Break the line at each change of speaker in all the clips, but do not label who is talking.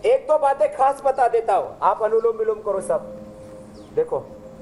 एक दो बातें खास बता देता हूं, आप अनुलोम विलोम करो सब। देखो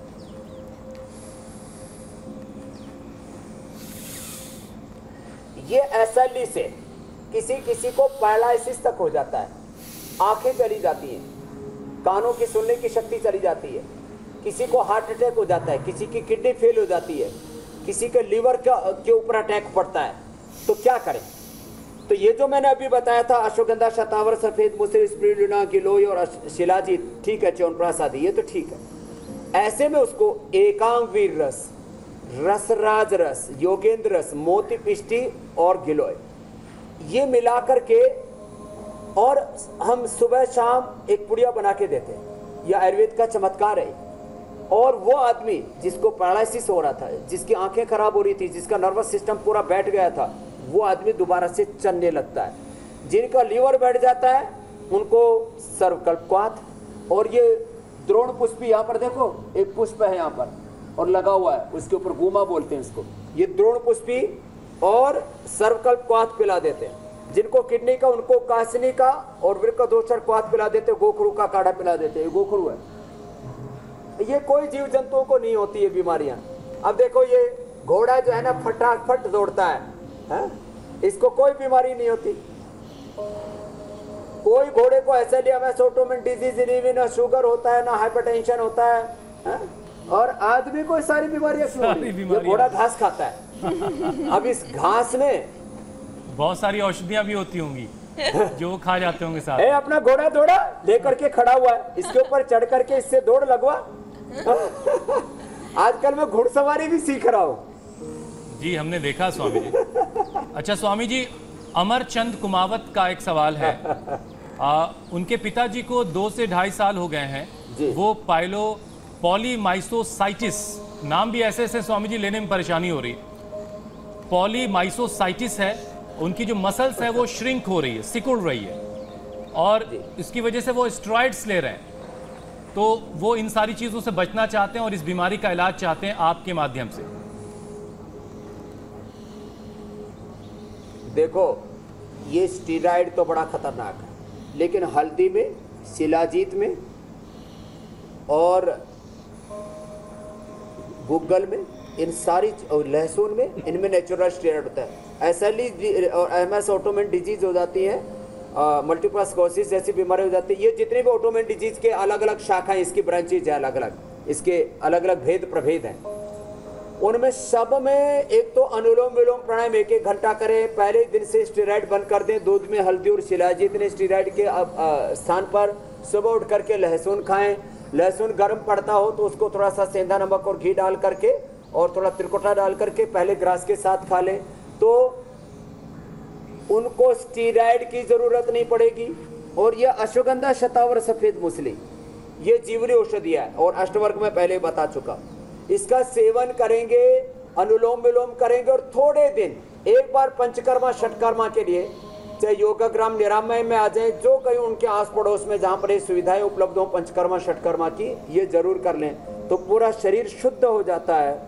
ये एसएलई से किसी किसी को पैरालिसिस तक हो जाता है, आंखें चली जाती हैं, कानों की सुनने की शक्ति चली जाती है, किसी को हार्ट अटैक हो जाता है, किसी की किडनी फेल हो जाती है, किसी के लीवर के ऊपर अटैक पड़ता है। तो क्या करें? तो ये जो मैंने अभी बताया था, अश्वगंधा, शतावर, सफेद मुसरी, स्पिरुलिना, गिलोय और शिलाजीत, ठीक है, च्यवनप्राश आदि, ये तो ठीक है। ऐसे में उसको एकांग वीर रस, रसराज रस, योगेंद्र रस, मोती पिष्टी और गिलोय, ये मिला करके और हम सुबह शाम एक पुड़िया बना के देते हैं। यह आयुर्वेद का चमत्कार है। और वो आदमी जिसको पैरालिसिस हो रहा था, जिसकी आंखें खराब हो रही थी, जिसका नर्वस सिस्टम पूरा बैठ गया था, वो आदमी दोबारा से चलने लगता है। जिनका लीवर बैठ जाता है उनको सर्वकल्पवात, और ये द्रोण पुष्पी, यहाँ पर देखो एक पुष्प है यहाँ पर और लगा हुआ है, उसके ऊपर गुमा बोलते हैं इसको, ये द्रोण पुष्पी और सर्वकल्पवात पिला देते हैं। जिनको किडनी का उनको कासनी का और वृक्कदोषर क्वाथ पिला देते, गोखरू का काढ़ा पिला देते। ये गोखरू है, ये कोई जीव जंतुओं को नहीं होती ये बीमारियां। अब देखो ये घोड़ा जो है ना फटाफट दौड़ता है? इसको कोई बीमारी नहीं होती। कोई घोड़े को ऐसा लिया में ऑटोमेन डिजीज नहीं, ना शुगर होता है, ना हाइपरटेंशन होता है? और आदमी को सारी बीमारियां क्यों होती हैं? ये घोड़ा घास खाता है। अब इस घास में
बहुत सारी औषधियां भी होती होंगी जो वो खा जाते होंगे साथ।
अपना घोड़ा दौड़ा लेकर के खड़ा हुआ है, इसके ऊपर चढ़ करके इससे दौड़ लगवा। आजकल मैं घुड़सवारी भी सीख रहा हूँ।
जी हमने देखा स्वामी जी। अच्छा स्वामी जी, अमरचंद कुमावत का एक सवाल है। उनके पिताजी को 2 से 2.5 साल हो गए हैं, वो पॉलीमाइसोसाइटिस, नाम भी ऐसे ऐसे स्वामी जी लेने में परेशानी हो रही है। पॉलीमाइसोसाइटिस है, उनकी जो मसल्स है वो श्रिंक हो रही है, सिकुड़ रही है, और इसकी वजह से वो स्टेरॉइड्स ले रहे हैं। तो वो इन सारी चीज़ों से बचना चाहते हैं और इस बीमारी का इलाज चाहते हैं आपके माध्यम से।
देखो ये स्टेरॉइड तो बड़ा खतरनाक है, लेकिन हल्दी में, शिलाजीत में और गुग्गल में, इन सारी और लहसुन में, इनमें नेचुरल स्टेरॉइड होता है। एसएलई और एमएस ऑटोमेन डिजीज हो जाती है, मल्टीपल स्क्लेरोसिस जैसी बीमारी हो जाती है। ये जितने भी ऑटोमेन डिजीज के अलग अलग शाखाएं, इसकी ब्रांचेज है अलग अलग, इसके अलग अलग भेद प्रभेद हैं। उनमें सब में एक तो अनुलोम विलोम प्राणायाम 1-1 घंटा करें। पहले दिन से स्टेरॉइड बंद कर दें। दूध में हल्दी और शिलाजीत ने स्टेरॉइड के स्थान पर सुबह उठ करके लहसुन खाएं। लहसुन गर्म पड़ता हो तो उसको थोड़ा सा सेंधा नमक और घी डाल करके और थोड़ा त्रिकोटा डाल करके पहले ग्रास के साथ खा लें, तो उनको स्टेरॉइड की जरूरत नहीं पड़ेगी। और यह अश्वगंधा, शतावर, सफेद मुसली, ये जीवनी औषधियां है और अष्टवर्ग में पहले बता चुका। इसका सेवन करेंगे, अनुलोम विलोम करेंगे और थोड़े दिन एक बार पंचकर्मा षटकर्मा के लिए चाहे योगाग्राम निरामय में आ जाएं, जो कहीं उनके आस पड़ोस में जहां पर ये सुविधाएं उपलब्ध हो पंचकर्मा षटकर्मा की, ये जरूर कर लें तो पूरा शरीर शुद्ध हो जाता है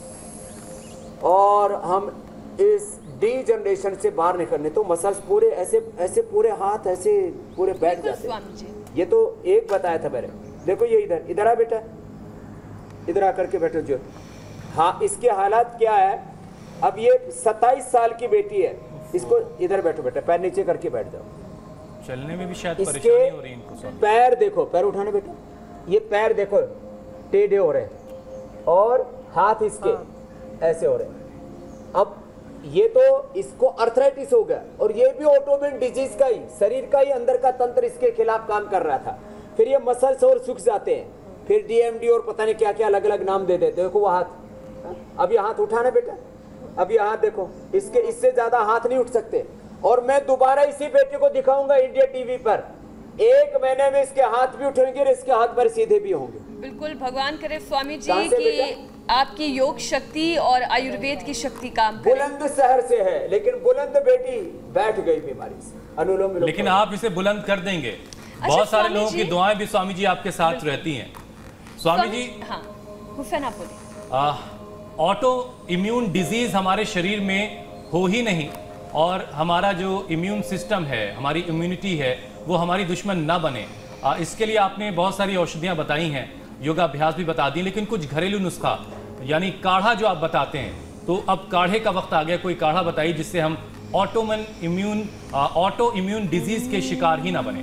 और हम इस डीजनरेशन से बाहर निकलने। तो मसल्स पूरे ऐसे ऐसे पूरे हाथ ऐसे पूरे बैठ जाते हैं। ये तो एक बताया था मैंने। देखो ये इधर इधर आ बेटा, इधर आकर के बैठो जो। हाँ, इसके हालात क्या है? अब ये 27 साल की बेटी है, इसको इधर बैठो बेटा, पैर नीचे करके बैठ जाओ।
चलने में भी शायद परेशानी हो रही है इनको।
पैर देखो, पैर उठाना बेटा, ये पैर देखो टेढ़े हो रहे हैं और हाथ इसके ऐसे हो रहे हैं। अब ये तो इसको अर्थराइटिस हो गया और ये भी ऑटोमेन डिजीज का ही, शरीर का ही अंदर का तंत्र इसके खिलाफ काम कर रहा था। फिर ये मसल्स और सूख जाते हैं, फिर डीएमडी और पता नहीं क्या क्या अलग अलग नाम दे देते। देखो वो हाथ, अब ये हाथ उठाना बेटा, अब ये हाथ देखो, इसके इससे ज्यादा हाथ नहीं उठ सकते। और मैं दोबारा इसी बेटे को दिखाऊंगा इंडिया टीवी पर, 1 महीने में इसके हाथ भी उठेंगे और इसके हाथ पर सीधे भी होंगे।
बिल्कुल, भगवान करे स्वामी जी कि आपकी योग शक्ति और आयुर्वेद की शक्ति काम करे।
बुलंद शहर से है लेकिन बुलंद बेटी बैठ गई बीमारी से। अनुलोम विलोम,
लेकिन आप इसे बुलंद कर देंगे। बहुत सारे लोगों की दुआएं भी स्वामी जी आपके साथ रहती हैं। स्वामी जी,
हाँ हुसैन आप बोलिए।
ऑटो इम्यून डिजीज हमारे शरीर में हो ही नहीं, और हमारा जो इम्यून सिस्टम है, हमारी इम्यूनिटी है, वो हमारी दुश्मन ना बने। इसके लिए आपने बहुत सारी औषधियाँ बताई हैं, योगाभ्यास भी बता दी, लेकिन कुछ घरेलू नुस्खा यानी काढ़ा जो आप बताते हैं, तो अब काढ़े का वक्त आ गया। कोई काढ़ा बताइए जिससे हम ऑटो इम्यून डिजीज के शिकार ही ना बने।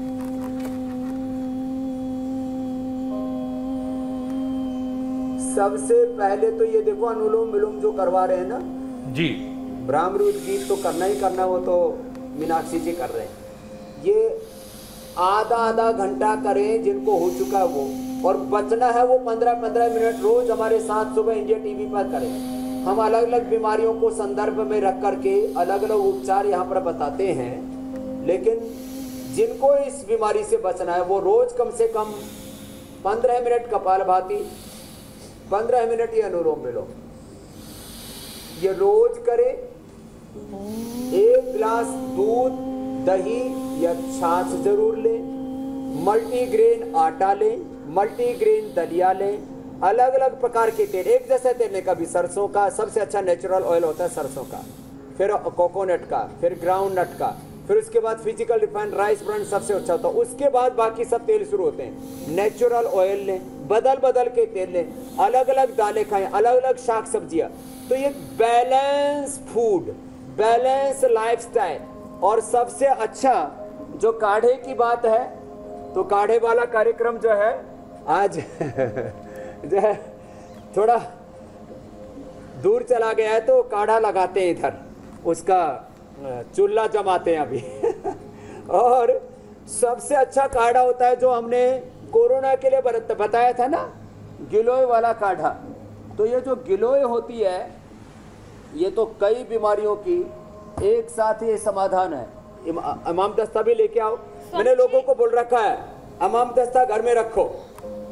सबसे पहले तो ये देखो, अनुलोम विलोम जो करवा रहे हैं ना
जी,
ब्राह्मरूद गीत तो करना ही करना, वो तो मीनाक्षी जी कर रहे हैं। ये आधा घंटा करें जिनको हो चुका है वो, और बचना है वो 15-15 मिनट रोज हमारे साथ सुबह इंडिया टीवी पर करें। हम अलग अलग बीमारियों को संदर्भ में रख करके अलग अलग उपचार यहाँ पर बताते हैं, लेकिन जिनको इस बीमारी से बचना है वो रोज कम से कम 15 मिनट कपालभाति, 15 मिनट ये अनुलोम विलोम, ये रोज करें। 1 गिलास दूध, दही या छाछ जरूर लें। मल्टीग्रेन आटा लें, मल्टीग्रेन दलिया लें, अलग अलग प्रकार के तेल, एक जैसे तेल का भी, सरसों का सबसे अच्छा नेचुरल ऑयल होता है सरसों का, फिर कोकोनट का, फिर ग्राउंड नट का, फिर उसके बाद फिजिकल रिफाइंड राइस ब्रांड सबसे अच्छा होता है। उसके बाद बाकी सब तेल शुरू होते हैं। नेचुरल ऑयल लें, बदल के तेल लें, अलग अलग दालें खाएं, अलग अलग शाक सब्जियां। तो ये बैलेंस फूड, बैलेंस लाइफस्टाइल। और सबसे अच्छा जो काढ़े की बात है, तो काढ़े वाला कार्यक्रम जो है आज जो है थोड़ा दूर चला गया है, तो काढ़ा लगाते हैं इधर, उसका चूल्हा जमाते हैं अभी और सबसे अच्छा काढ़ा होता है जो हमने कोरोना के लिए बताया था ना, गिलोय वाला काढ़ा। तो ये जो गिलोय होती है, ये तो कई बीमारियों की एक साथ ही समाधान है। इमाम दस्ता भी लेके आओ, मैंने लोगों को बोल रखा है इमाम दस्ता घर में रखो,